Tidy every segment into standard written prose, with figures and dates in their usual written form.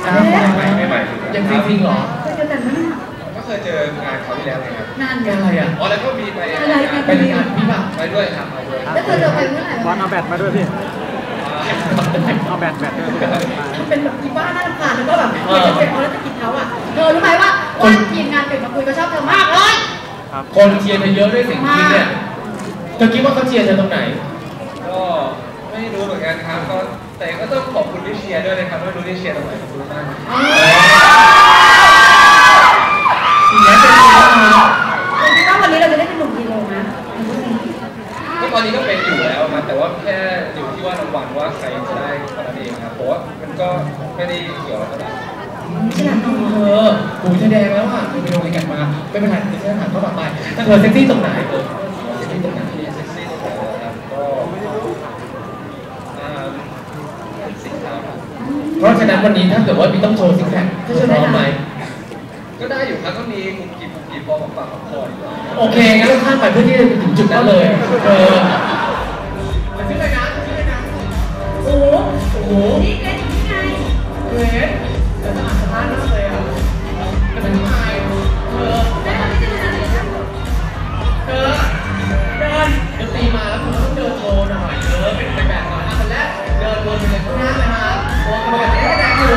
ไม่ใหม่ยังจริงเหรอเคยเจอกันไหมก็เคยเจองานเขาที่แล้วไงครับงานอะไรอ่ะอ๋อแล้วก็มีไปงานพี่ป่ะไปด้วยครับไปด้วยแล้วเธอไปเมื่อไหร่วันเอาแบตมาด้วยพี่เอาแบตด้วยเป็นแบบที่บ้านน่ารำคาญแล้วก็แบบจะเป็นเขาแล้วจะกินเขาอ่ะเธอรู้ไหมว่าทีมงานตื่นมาคุยก็ชอบเธอมากเลยคนเชียร์เธอเยอะด้วยสิ่งที่เนี่ยเธอคิดว่าเขาเชียร์เธอตรงไหนก็ไม่รู้เหมือนกันครับก็แต่ก็ต้องขอบคุณที่เชียร์ด้วยนะครับไม่รู้ที่เชียร์ตรงไหนขอบคุณมากสิ่งนี้เป็นยังไงครับคุณคิดว่าวันนี้เราจะได้เป็นหนุ่มกิโลนะก็ตอนนี้ก็เป็นอยู่แล้วครับแต่ว่าแค่อยู่ที่ว่ารางวัลว่าใครจะได้เท่านั้นเองครับเพราะว่ามันก็ไม่ได้เกี่ยวอะไรกันฉลาดน้องหูจะแดงแล้วอ่ะไปโรงเรียนกันมาไม่เป็นไรเดี๋ยวฉันถามเขาต่อไปเธอเซ็กซี่ตรงไหนเซ็กซี่ตรงไหนเซ็กซี่ตรงไหนครับก็สินค้าเพราะฉะนั้นวันนี้ถ้าเกิดว่ามีต้องโชว์ซิกแพคเธอพร้อมไหมก็ได้อยู่ครับก็มีกุ๊กกิ๊บพอของปากของคอโอเคงั้นเราข้ามไปเพื่อที่จะถึงจุดนั้นเลยขึ้นเลยนะโอ้โหนี่เกรดนี่ไงเกรดแต่สะอาดสะอาดมากเลยอ่ะแต่เป็นไงแม่ตอนนี้จะเป็นอะไรครับเดินตีมาแล้วคุณต้องเดินโชว์หน่อยเป็นแบบหน่อยคนแรกเดินวนไปเลยข้างหน้าเลยนะวนไปแบบนี้ก็ได้อยู่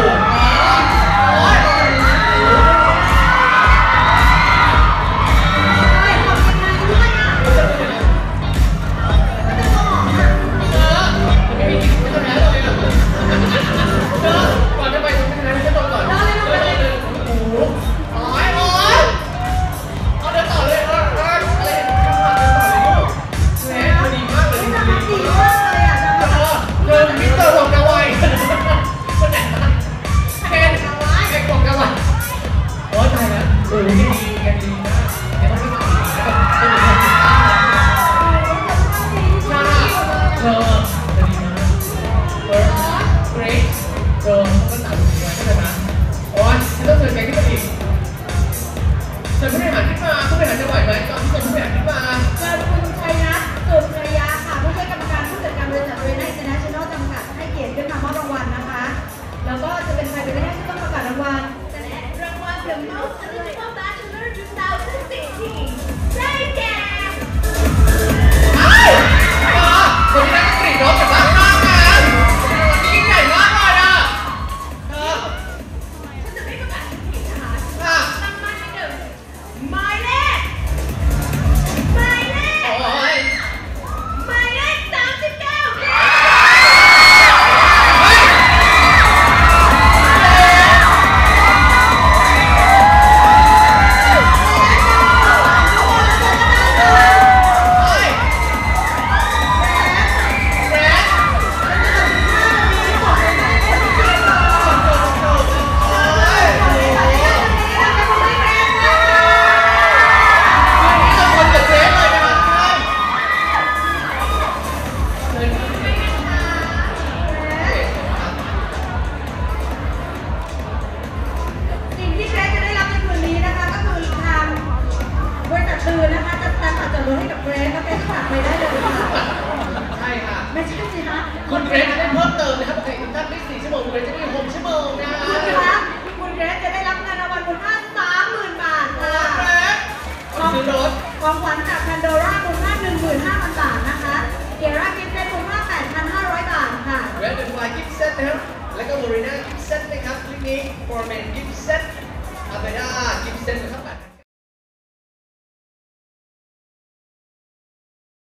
คุณเกรซจะได้เพิ่มเติมนะครับปกติท่านได้4 ชั่วโมงคุณเกรซจะได้6 ชั่วโมงนะคะคุณเกรซจะได้รับเงินรางวัลมูลค่า 30,000 บาทค่ะซื้อรถของขวัญจาก Pandora มูลค่า 15,000 บาทนะคะเกียร่ากิฟต์เซ็ตมูลค่า 8,500 บาทค่ะ Red and White Gift Set นะครับแล้วก็ Lorena Gift Set นะครับคลิปนี้ Foreman Gift Set